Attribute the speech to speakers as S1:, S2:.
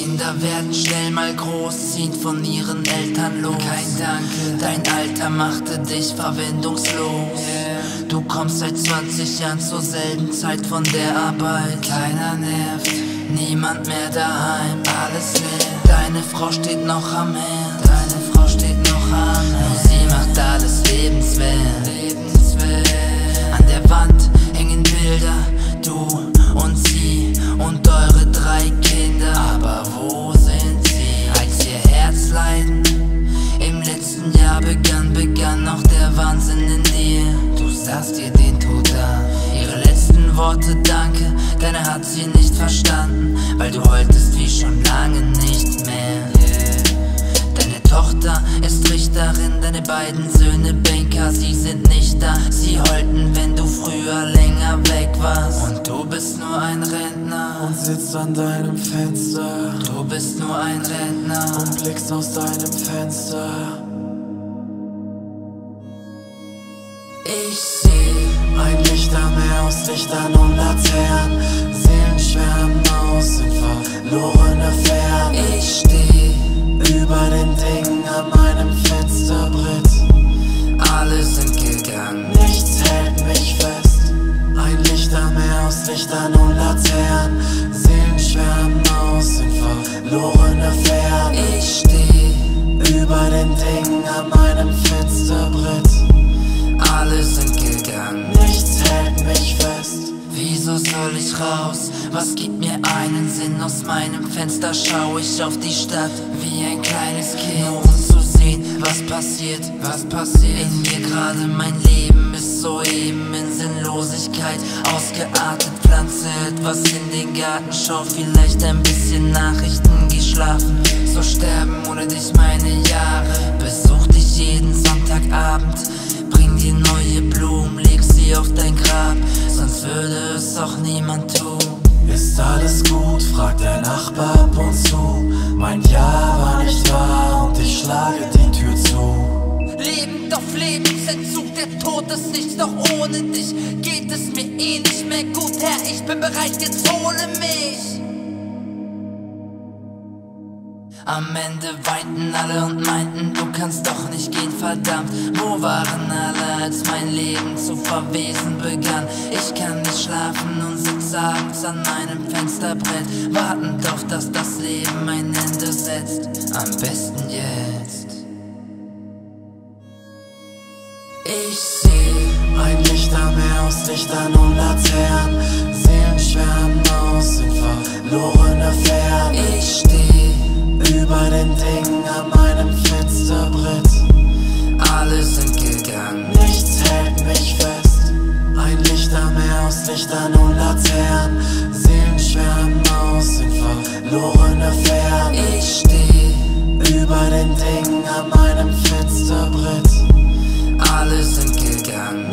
S1: Kinder werden schnell mal groß, ziehen von ihren Eltern los. Kein Danke, dein Alter machte dich verwendungslos. Du kommst seit 20 Jahren zur selben Zeit von der Arbeit. Keiner nervt, niemand mehr daheim, alles leer. Deine Frau steht noch am Herd, deine Frau steht noch am Herd. Nur sie macht alles lebenswert. An der Wand hängen Bilder, du und sie und eure 3 Kinder. Aber wo sind sie? Als ihr Herzleiden im letzten Jahr begann auch der Wahnsinn in dir. Du sahst ihr den Tod an, ihre letzten Worte danke, deine hat sie nicht verstanden, weil du heultest wie schon lange nicht mehr. Deine Tochter ist Richterin, deine beiden Söhne Banker, sie sind nicht da. Sie heulten, wenn du früher länger weg warst. Und du bist nur ein Rentner
S2: und sitzt an deinem Fenster.
S1: Du bist nur ein Rentner
S2: und blickst aus deinem Fenster.
S1: Ich seh
S2: ein Lichtermeer aus Lichtern und Laternen. Seelen schwärmen aus in verlorene Ferne.
S1: Ich steh
S2: über den Dingen an meinem Fensterbrett.
S1: Alle sind gegangen,
S2: nichts hält mich fest. Ein Lichtermeer aus Lichtern und Laternen. Seelen schwärmen aus in verlorene Ferne.
S1: Ich steh
S2: über den Dingen an meinem Fensterbrett.
S1: Alle sind gegangen,
S2: nichts hält mich fest.
S1: Wieso soll ich raus? Was gibt mir einen Sinn? Aus meinem Fenster schau ich auf die Stadt wie ein kleines Kind, nur um zu sehen, was passiert in mir gerade. Mein Leben ist soeben in Sinnlosigkeit ausgeartet. Pflanze etwas in den Garten, schau vielleicht ein bisschen Nachrichten, geh schlafen. So sterben ohne dich meine Jahre. Besuch dich jeden Sonntagabend, bring dir neue Blumen, leg sie auf dein Grab, sonst würde es auch niemand tun.
S2: Ist alles gut? Fragt der Nachbar ab und zu. Mein Ja war nicht wahr und ich schlage die Tür zu.
S1: Lebend auf Lebensentzug, der Tod ist nichts, doch ohne dich geht es mir eh nicht mehr gut. Herr, ich bin bereit, jetzt hole mich. Am Ende weinten alle und meinten, du kannst doch nicht gehen, verdammt. Wo waren alle, als mein Leben zu verwesen begann? Ich kann nicht schlafen und sitz abends an meinem Fensterbrett, wartend auf, dass das Leben ein Ende setzt. Am besten jetzt. Ich seh
S2: ein Lichtermeer aus Lichtern und Laternen. Seelen schwärmen aus in verlorene Ferne.
S1: Ich steh
S2: über den Dingen an meinem Fensterbrett.
S1: Alle sind gegangen,
S2: nichts hält mich fest. Ein Lichtermeer aus Lichtern und Laternen. Seelen schwärmen aus in verlorene Ferne.
S1: Ich steh
S2: über den Dingen an meinem Fensterbrett.
S1: Alle sind gegangen.